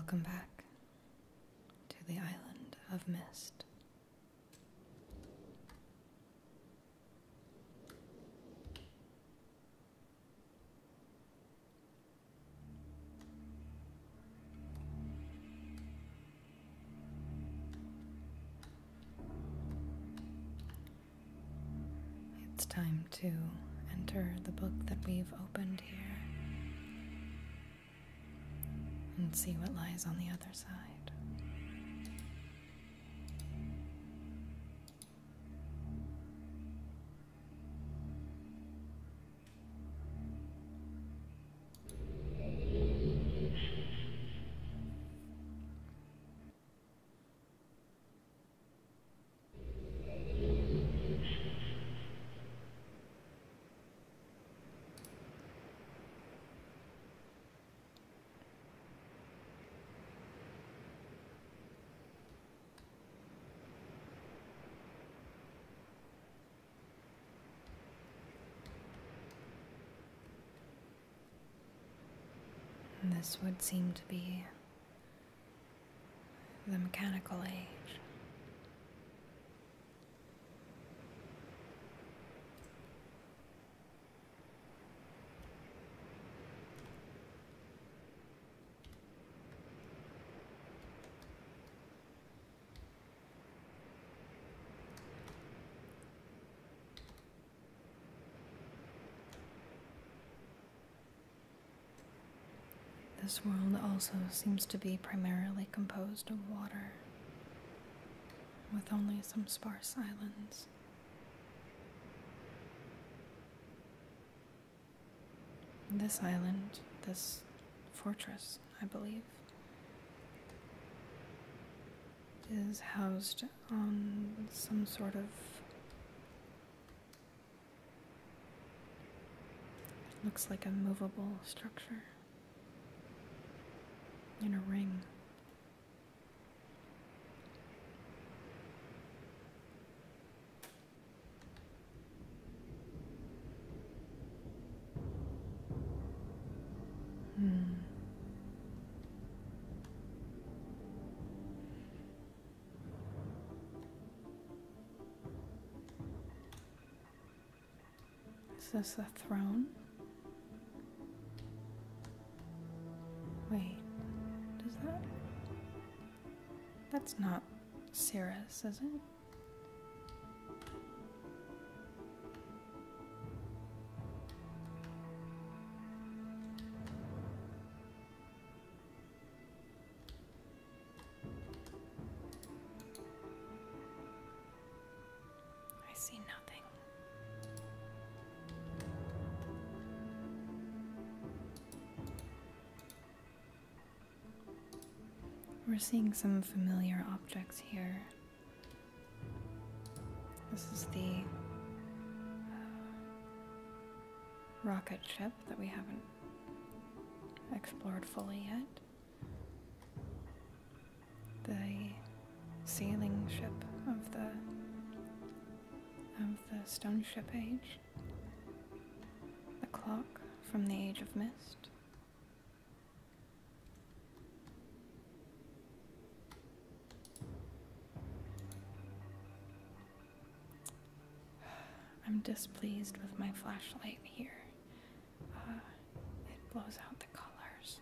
Welcome back to the island of Myst. It's time to enter the book that we've opened here and see what lies on the other side. This would seem to be the mechanical age. This world also seems to be primarily composed of water, with only some sparse islands. This island, this fortress, I believe, is housed on some sort of, it looks like a movable structure in a ring. Is this a throne? Wait. That's not Cirrus, is it? I see nothing. We're seeing some familiar objects here. This is the rocket ship that we haven't explored fully yet. The sailing ship of the stone ship age. The clock from the Age of Myst. I'm displeased with my flashlight here. It blows out the colors.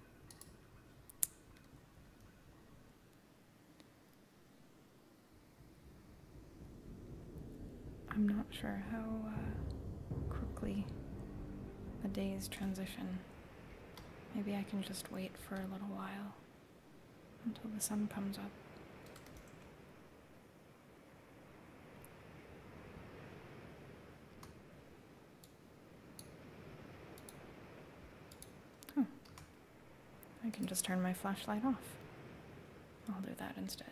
I'm not sure how quickly the days transition. Maybe I can just wait for a little while until the sun comes up. I can just turn my flashlight off. I'll do that instead.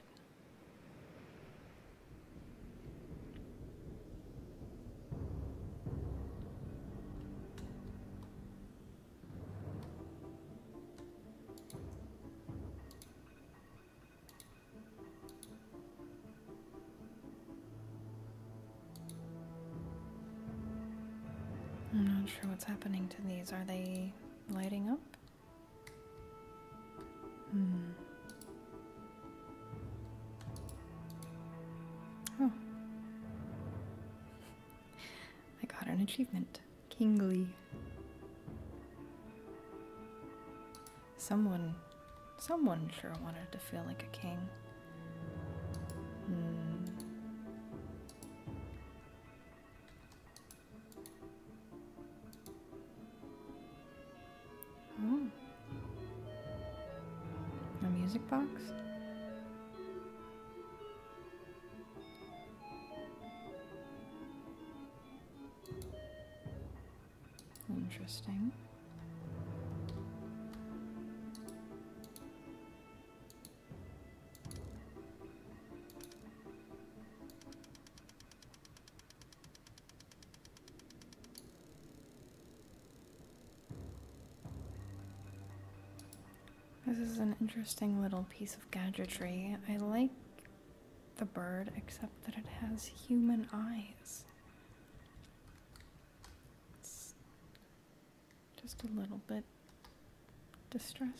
I'm not sure what's happening to these. Are they lighting up? Oh. I got an achievement. Kingly. Someone sure wanted to feel like a king. Oh. A music box? Interesting. This is an interesting little piece of gadgetry. I like the bird, except that it has human eyes. It's just a little bit distressing.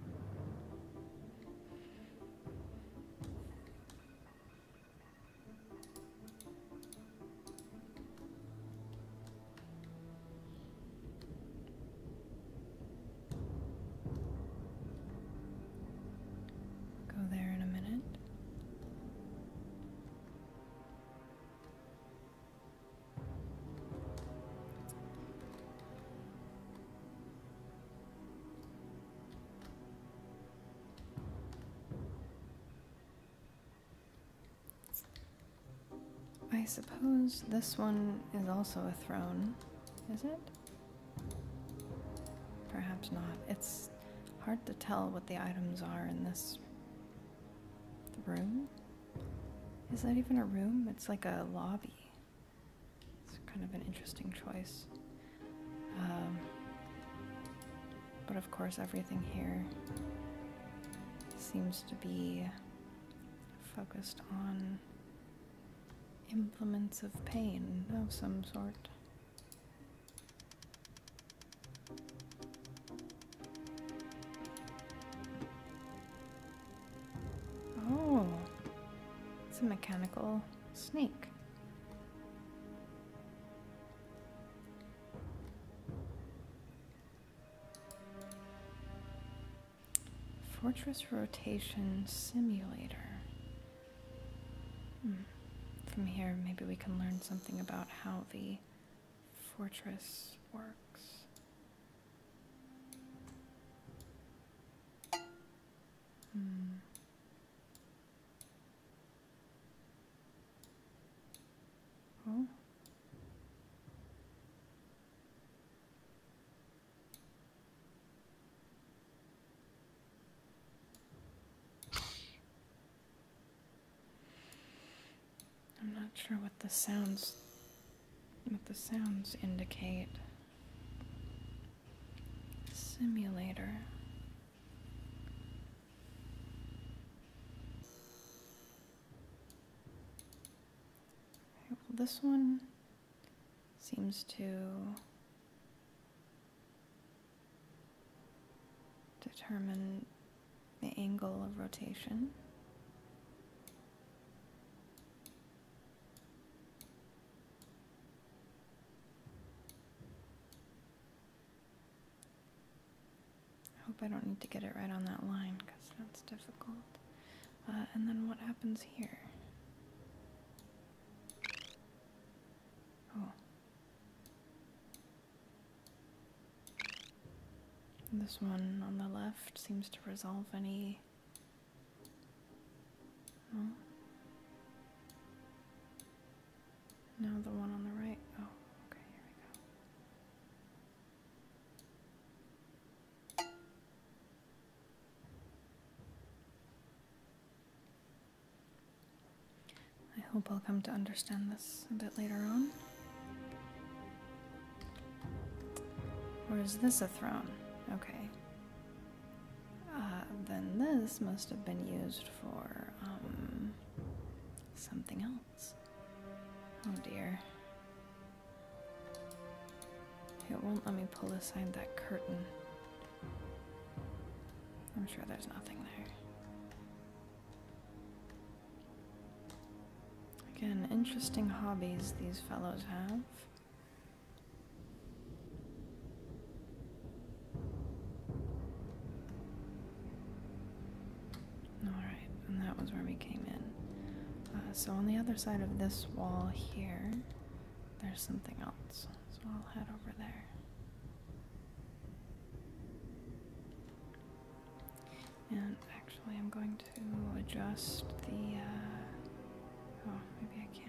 Go there in a minute. I suppose this one is also a throne, is it? Perhaps not. It's hard to tell what the items are in this room. Is that even a room? It's like a lobby. It's kind of an interesting choice. But of course everything here seems to be focused on implements of pain of some sort. Oh, it's a mechanical snake. Fortress rotation simulator. From here, maybe we can learn something about how the fortress works. Oh. I'm not sure what the sounds indicate. Simulator. Okay, well, this one seems to determine the angle of rotation. I hope I don't need to get it right on that line, because that's difficult. And then what happens here? Oh. This one on the left seems to resolve any... No? Now the one on the right. Oh, okay, here we go. I hope I'll come to understand this a bit later on. Or is this a throne? Okay. Then this must have been used for, something else. Oh dear. It won't let me pull aside that curtain. I'm sure there's nothing there. Again, interesting hobbies these fellows have. Alright, and that was where we came in. So on the other side of this wall here, there's something else. So I'll head over there. And actually I'm going to adjust the, oh, maybe I can't.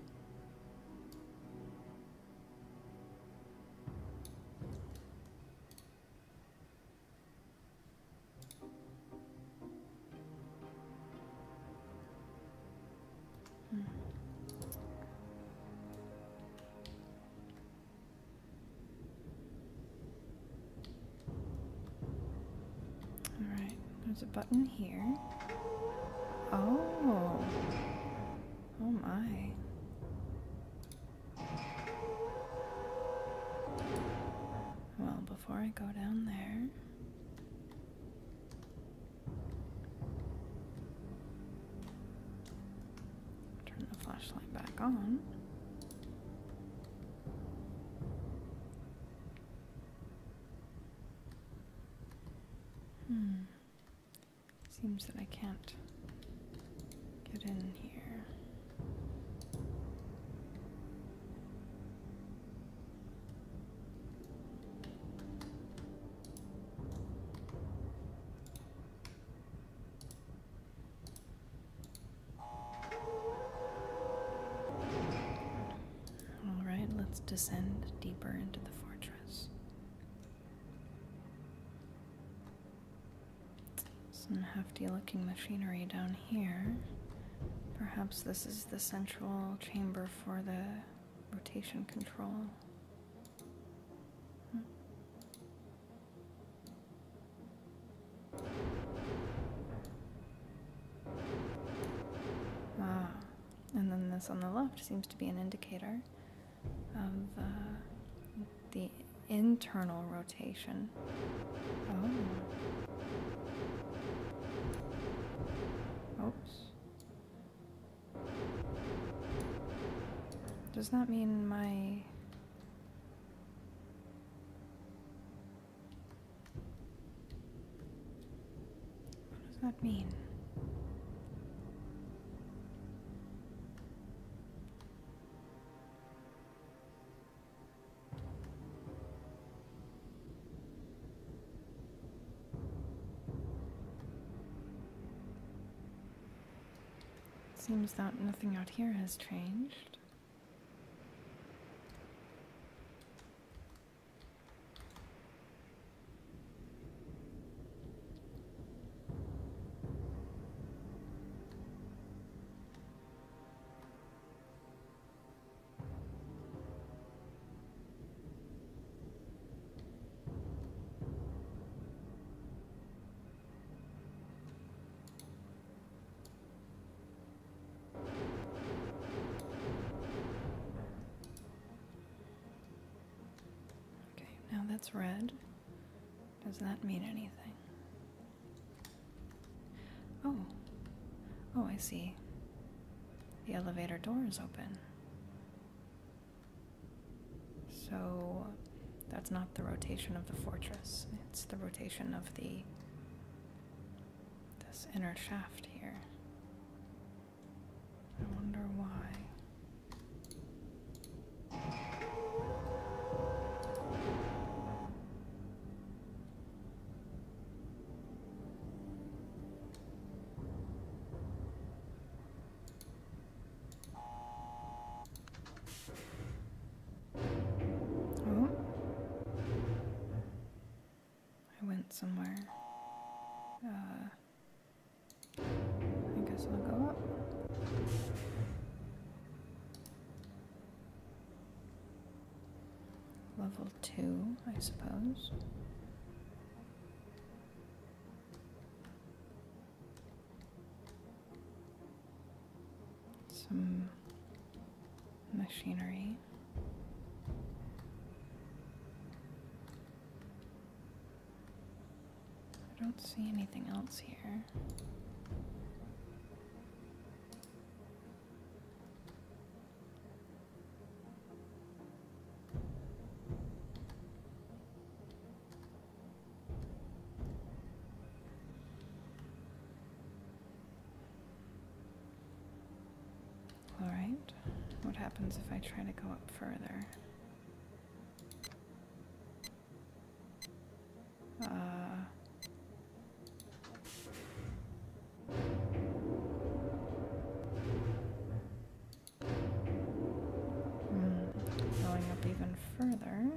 Alright, there's a button here. Oh. Oh my. Well, before I go down there, turn the flashlight back on. Seems that I can't get in here. Alright, let's descend deeper into the fortress. Some hefty looking machinery down here. Perhaps this is the central chamber for the rotation control. Ah, and then this on the left seems to be an indicator of the internal rotation. Oh. Oops. Does that mean my... What does that mean? Seems that nothing out here has changed. Now that's red. Does that mean anything? Oh. Oh, I see. The elevator door is open. So that's not the rotation of the fortress. It's the rotation of this inner shaft here. I wonder why. Somewhere. I guess I'll go up. Level 2, I suppose. Some machinery. I don't see anything else here. All right. What happens if I try to go up further? Going up even further.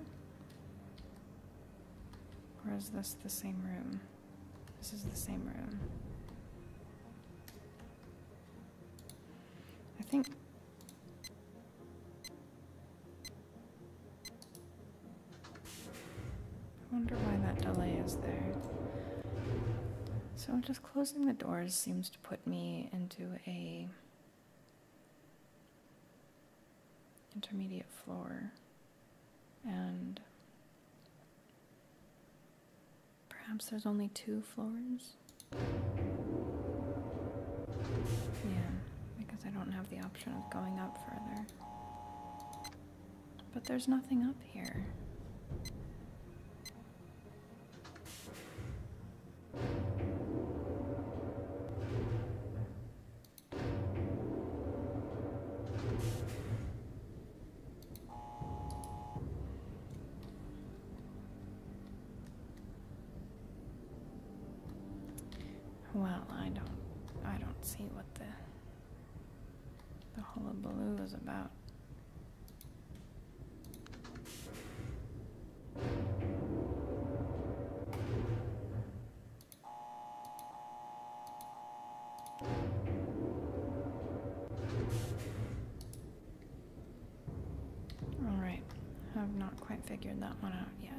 Or is this the same room? This is the same room. I think... I wonder why that delay is there. So just closing the doors seems to put me into a intermediate floor, and perhaps there's only 2 floors? Yeah, because I don't have the option of going up further. But there's nothing up here. Well, I don't see what the hullabaloo is about. All right, I've not quite figured that one out yet.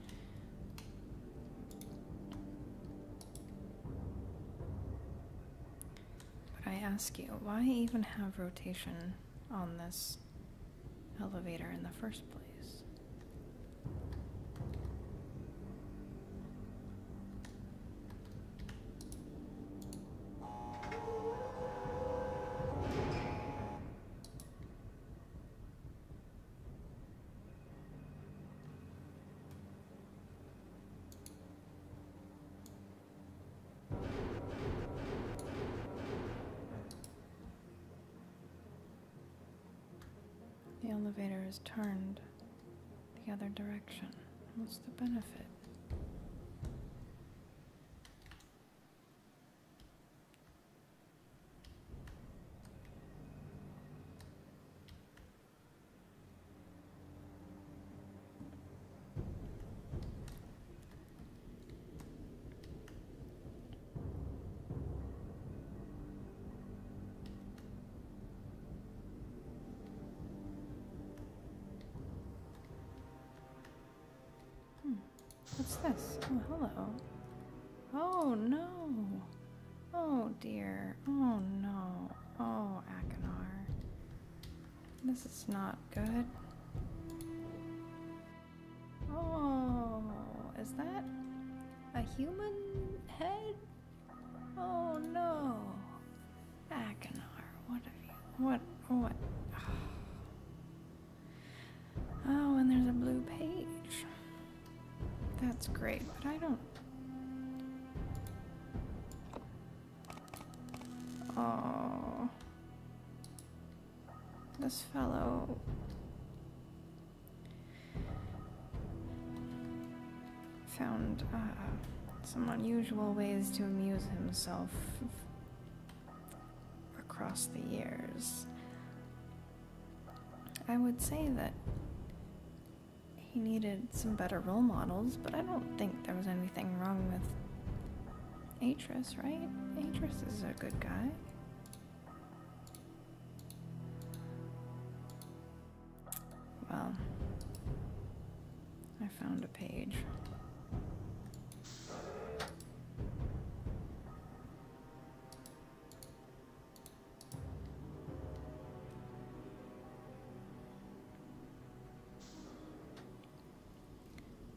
I ask you, why even have rotation on this elevator in the first place? The elevator is turned the other direction. What's the benefit? What's this? Oh, hello. Oh, no. Oh, dear. Oh, no. Oh, Akinar. This is not good. Oh, is that a human head? Oh, no. Akinar, what have you... What? Oh, and there's a blue page. That's great, but I don't... Oh... This fellow... found, some unusual ways to amuse himself across the years. I would say that he needed some better role models, but I don't think there was anything wrong with Atris, right? Atris is a good guy. Well, I found a page.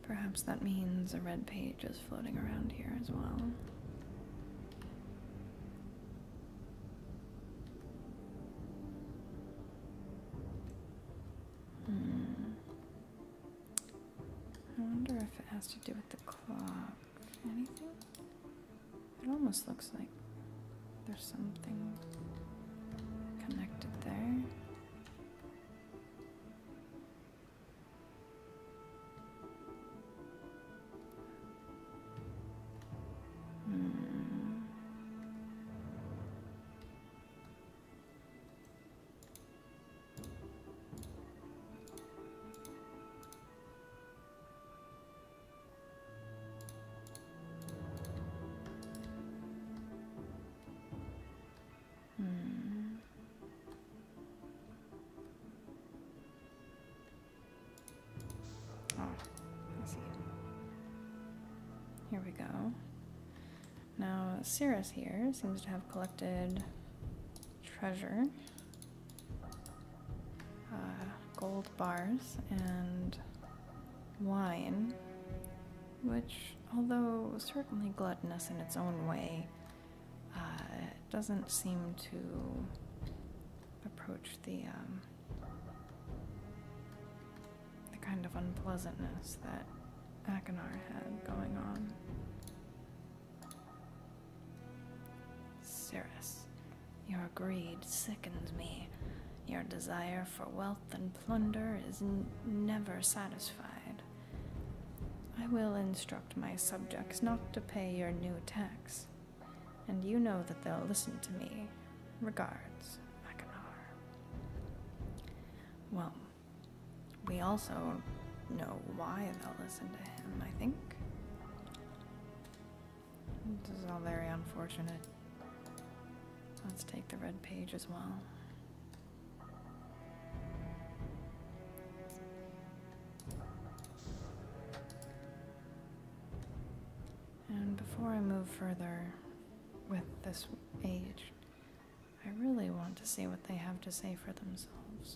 Perhaps that means a red page is floating around here as well. I wonder if it has to do with the clock. Anything? It almost looks like there's something connected there. Oh, I see. Here we go. Now, Cirrus here seems to have collected treasure, gold bars, and wine, which, although certainly gluttonous in its own way, doesn't seem to approach the kind of unpleasantness that Akinar had going on. Cirrus, your greed sickens me. Your desire for wealth and plunder is never satisfied. I will instruct my subjects not to pay your new tax, and you know that they'll listen to me. Regards, Akinar. Well, we also know why they'll listen to him, I think. This is all very unfortunate. Let's take the red page as well. And before I move further with this age, I really want to see what they have to say for themselves.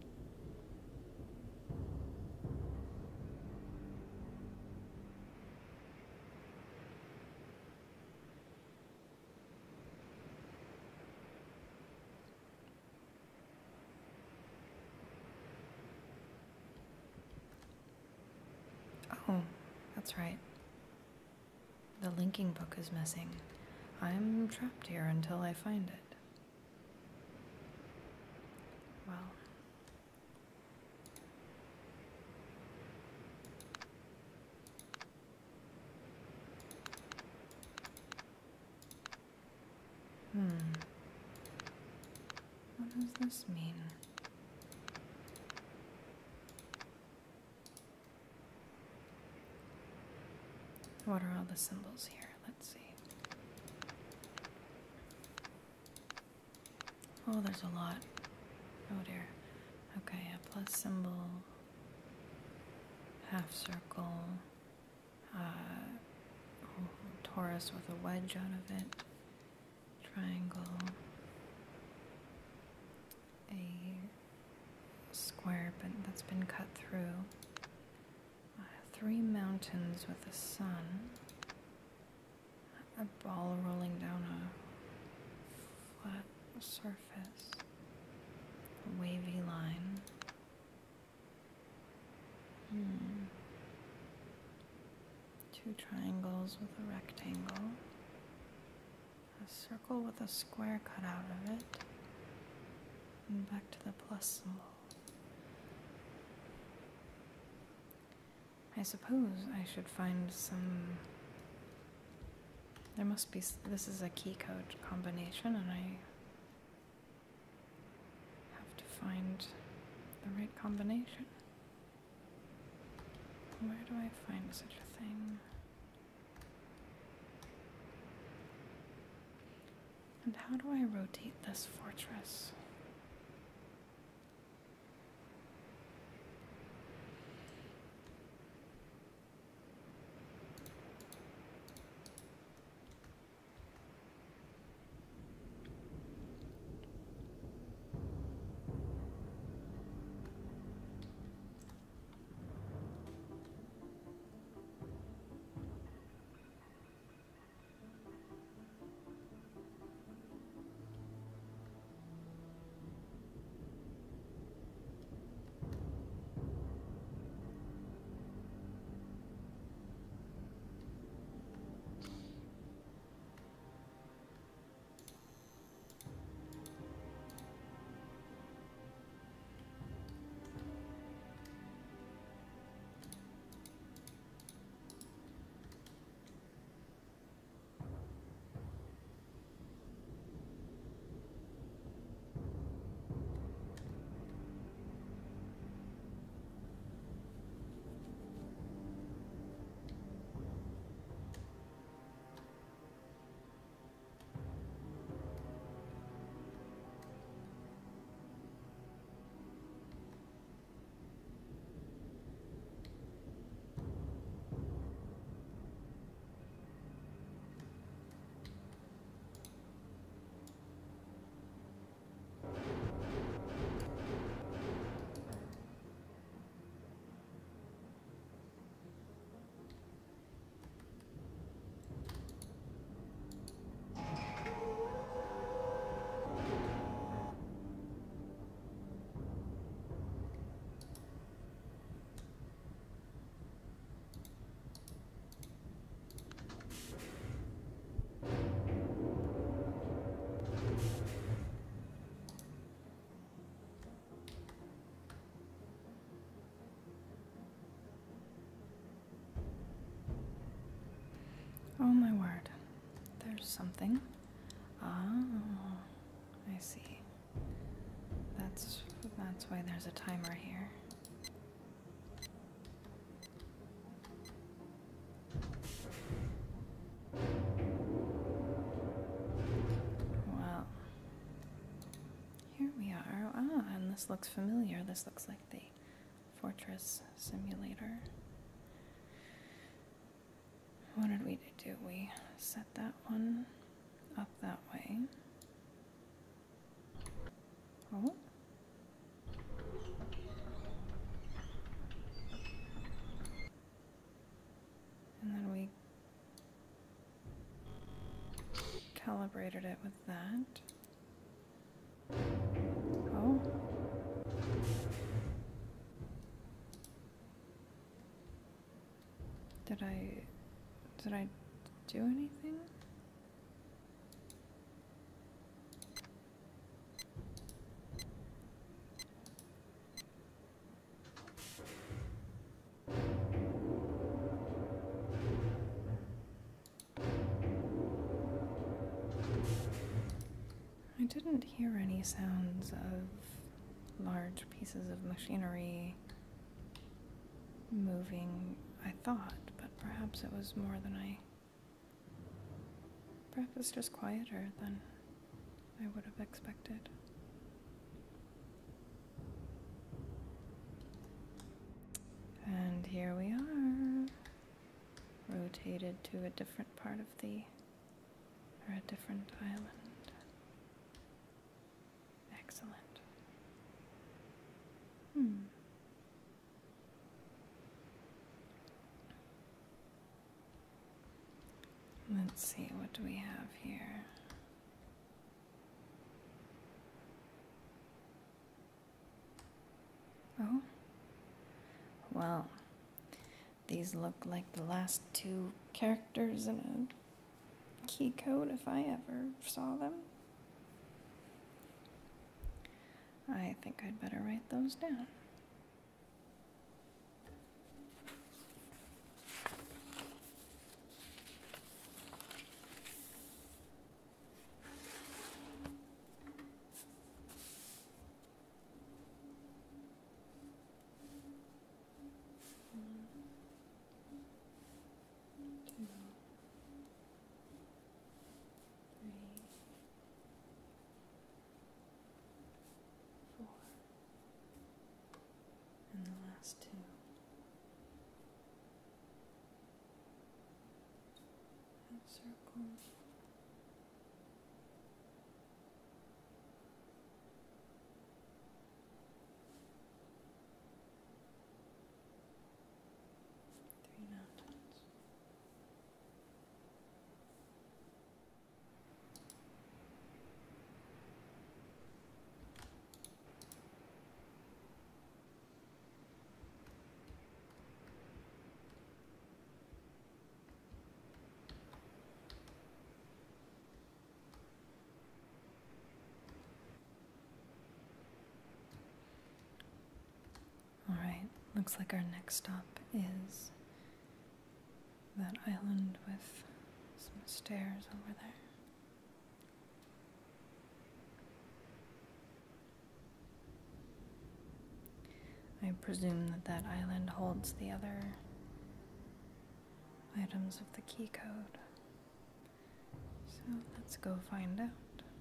Oh, that's right. The linking book is missing. I'm trapped here until I find it. Well. What does this mean? What are all the symbols here? Let's see. Oh, there's a lot. Oh dear. Okay, a plus symbol, half circle, torus with a wedge out of it, triangle, a square that's been cut through, 3 mountains with a sun, a ball rolling down a flat surface, a wavy line. 2 triangles with a rectangle, a circle with a square cut out of it, and back to the plus symbol. I suppose I should find some... There must be... This is a key code combination, and I have to find the right combination. Where do I find such a thing? And how do I rotate this fortress? something. Oh, I see. That's why there's a timer here. Well, here we are. Ah, and this looks familiar. This looks like the Fortress Simulator. What did we do? We set that one up that way. Oh. And then we calibrated it with that. Oh. Did I do anything? I didn't hear any sounds of large pieces of machinery moving, I thought, but perhaps it was more than perhaps it's just quieter than I would have expected. And here we are, rotated to a different part of a different island. Excellent. Let's see, what do we have here? Oh, well, these look like the last two characters in a key code if I ever saw them. I think I'd better write those down. Two. That circle. 3 mountains. Alright, looks like our next stop is that island with some stairs over there. I presume that island holds the other items of the key code. So let's go find out.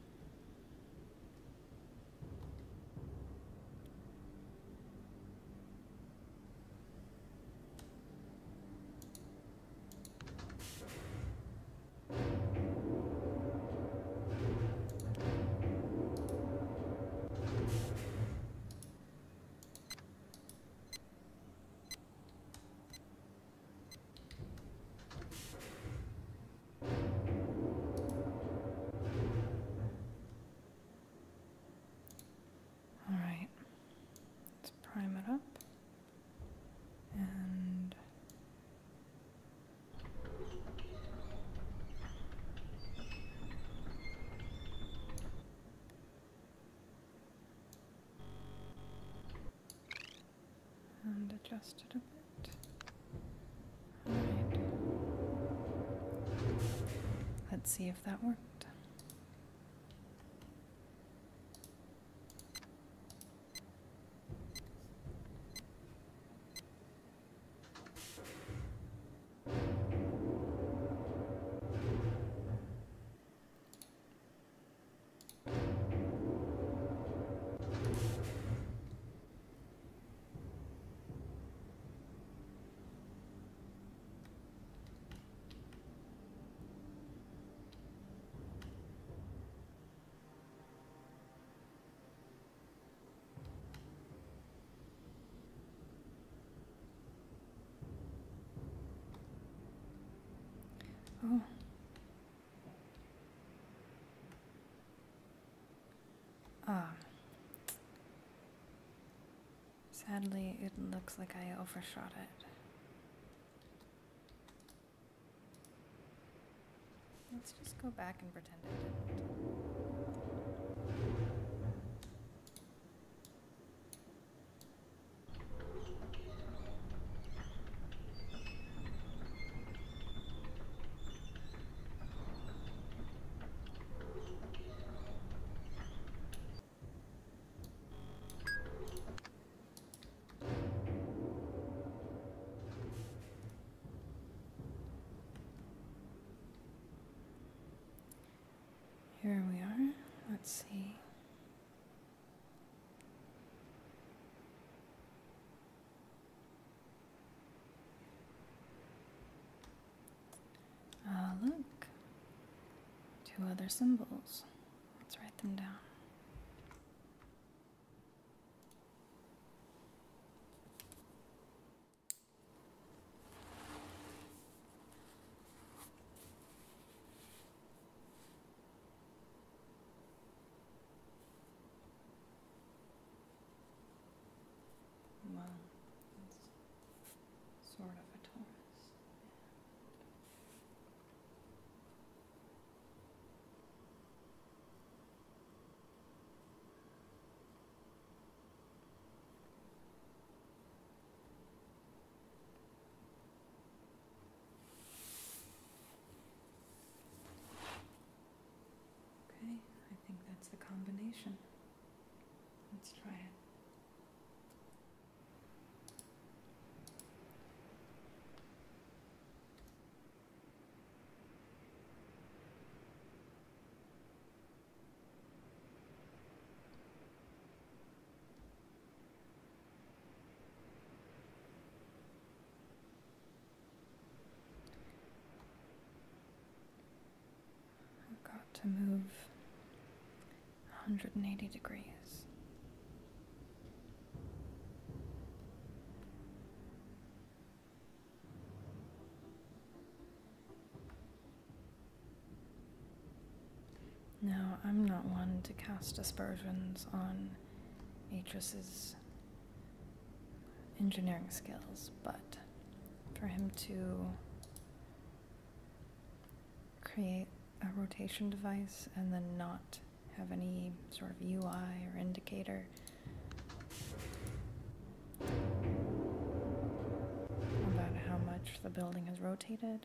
Prime it up and adjust it a bit. Alright. Let's see if that worked. Oh. Sadly, it looks like I overshot it. Let's just go back and pretend I didn't. Here we are. Let's see. Look. 2 other symbols. Let's write them down. Well, it's sort of a Taurus. Okay, I think that's the combination. Let's try it. I've got to move 180 degrees. Now, I'm not one to cast aspersions on Atris's engineering skills, but for him to create a rotation device and then not have any sort of UI or indicator about how much the building has rotated.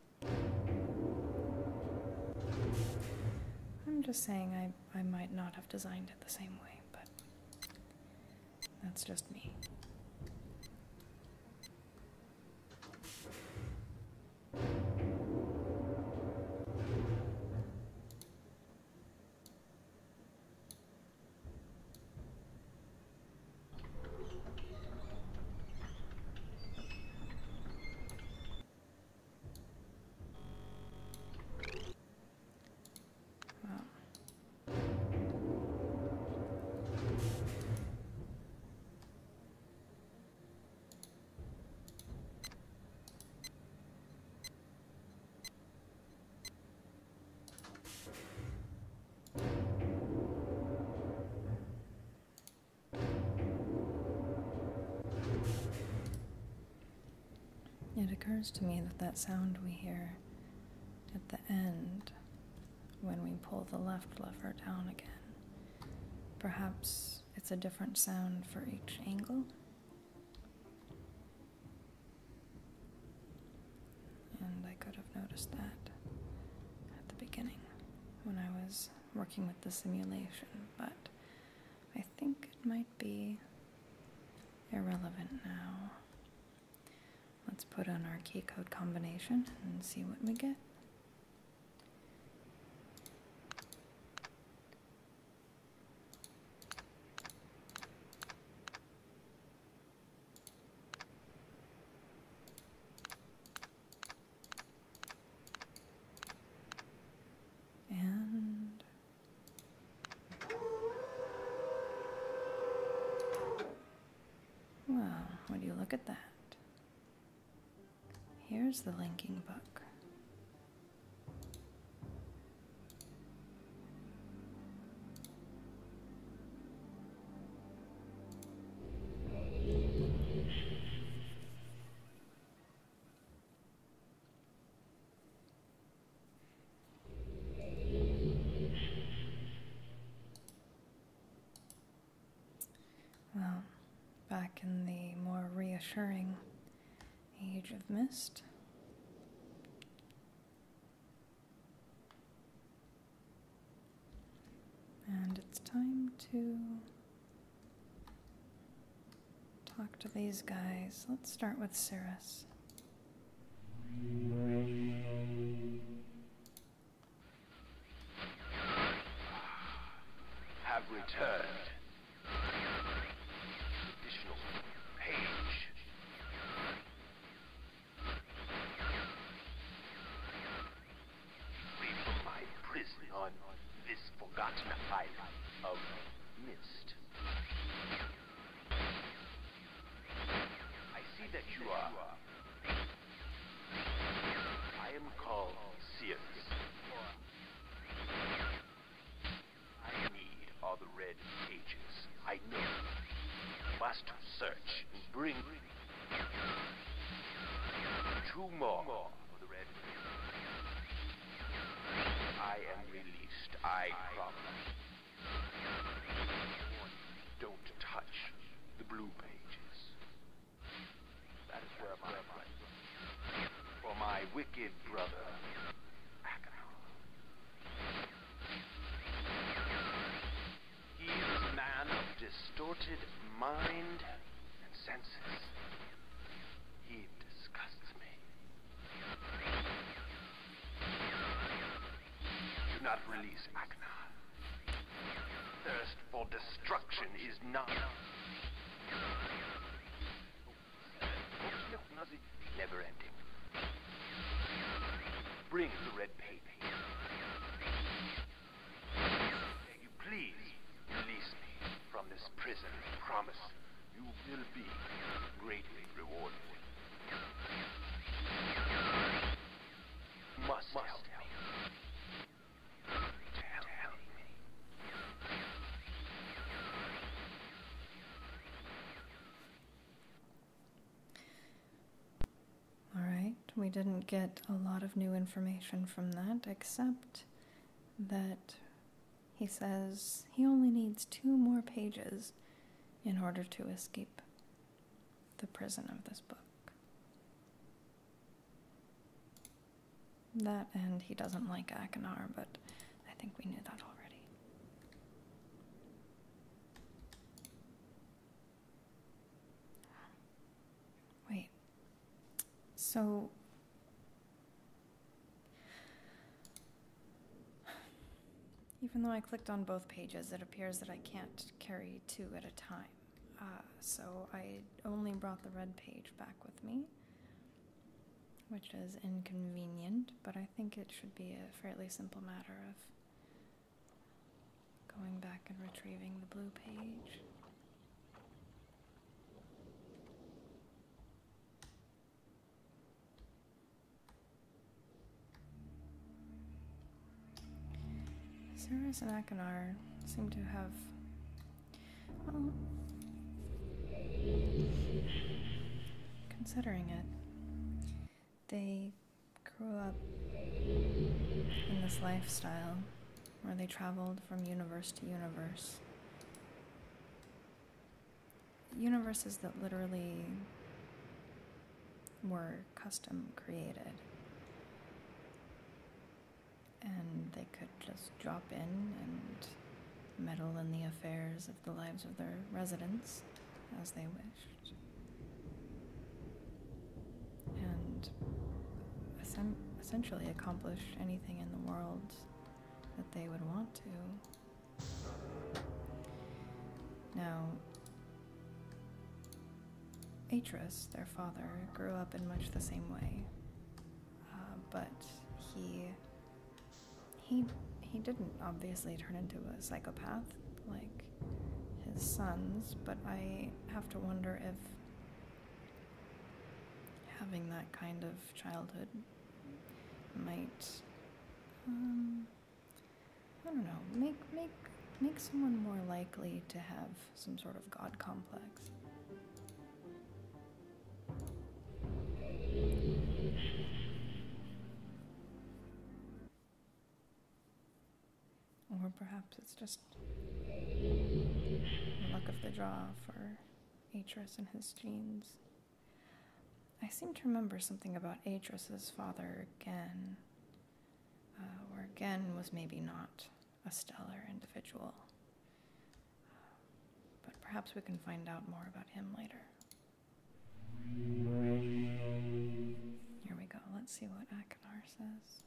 I'm just saying I might not have designed it the same way, but that's just me. It occurs to me that that sound we hear at the end when we pull the left lever down again, perhaps it's a different sound for each angle. And I could have noticed that at the beginning. beginning when I was working with the simulation, but I think it might be irrelevant now. Let's put in our key code combination and see what we get. And well, would you look at that? Here's the linking book. Well, back in the more reassuring age of Myst, and it's time to talk to these guys. Let's start with Cirrus. Have returned. Additional page. Free from my prison on this forgotten island of Myst. I see that you are. I am called Cirrus. I need all the red pages. I know. Must search and bring 2 more of the red pages. I am released, I promise. Don't touch the blue pages. That is where my for my wicked brother, he is a man of distorted mind and senses. He disgusts me. Do not release Aknar. Thirst for destruction is not never ending. Bring the red paper. You please release me from this prison. Promise you will be greatly rewarded. Must help me. Tell me. All right, we didn't get a lot of new information from that, except that he says he only needs 2 more pages in order to escape the prison of this book. That, and he doesn't like Akinar, but I think we knew that already. Wait. So, even though I clicked on both pages, it appears that I can't carry 2 at a time. So I only brought the red page back with me, which is inconvenient, but I think it should be a fairly simple matter of going back and retrieving the blue page. Cirrus and Akinar seem to have, well, considering it, they grew up in this lifestyle where they traveled from universe to universe. Universes that literally were custom created. and they could just drop in and meddle in the affairs of the lives of their residents as they wished. And essentially accomplish anything in the world that they would want to. Now, Atris, their father, grew up in much the same way, but he didn't obviously turn into a psychopath like his sons, but I have to wonder if having that kind of childhood might, I don't know, make someone more likely to have some sort of God complex. Or perhaps it's just luck of the draw for Atris and his genes. I seem to remember something about Atris's father, Gen, where Gen was maybe not a stellar individual. But perhaps we can find out more about him later. Here we go. Let's see what Akanar says.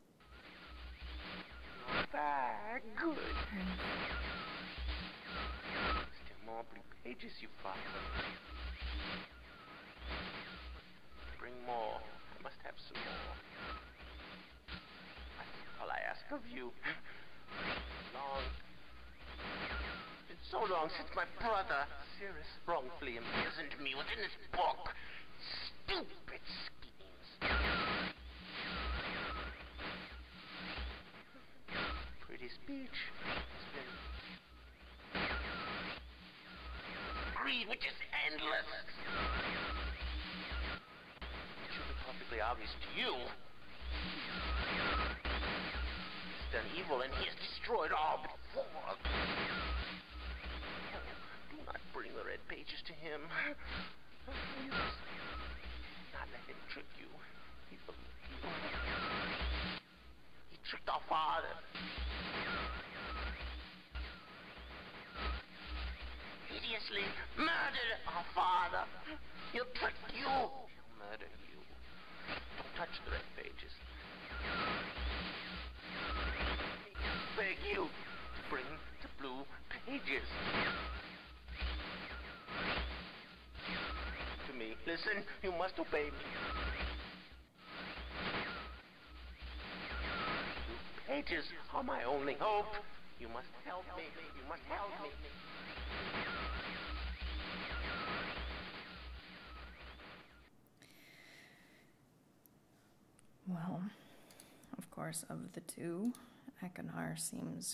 Back, good. Still more blue pages, you father. Bring more. I must have some more. That's all I ask of you. It's so long since my brother, Cirrus, wrongfully imprisoned me within this book. Stupid schemes. Pretty speech. Greed, which is endless. It should be perfectly obvious to you. He's done evil and he has destroyed all before. Do not bring the red pages to him. Not let him trick you. He tricked our father. Hideously murdered our father. He'll trick you. He'll murder you. Don't touch the red pages. I beg you to bring the blue pages. To me, listen, you must obey me. Blue pages are my only hope. You must help me. You must help me. Well, of course, of the two, Akanar seems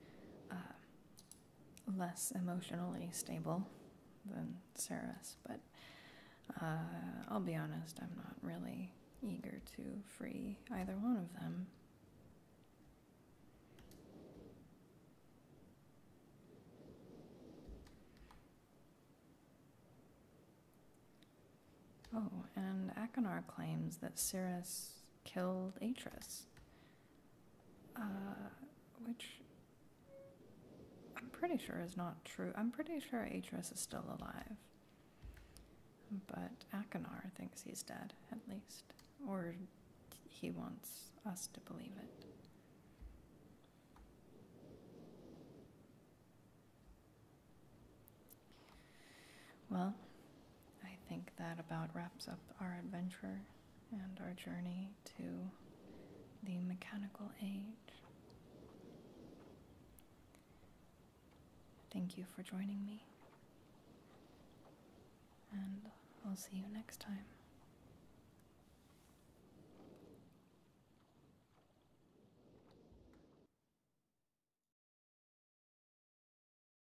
less emotionally stable than Cirrus, but I'll be honest, I'm not really eager to free either one of them. Oh, and Akanar claims that Cirrus killed Atris, which I'm pretty sure is not true. I'm pretty sure Atris is still alive, but Akanar thinks he's dead, at least, or he wants us to believe it. Well, I think that about wraps up our adventure and our journey to the mechanical age. Thank you for joining me, and I'll see you next time.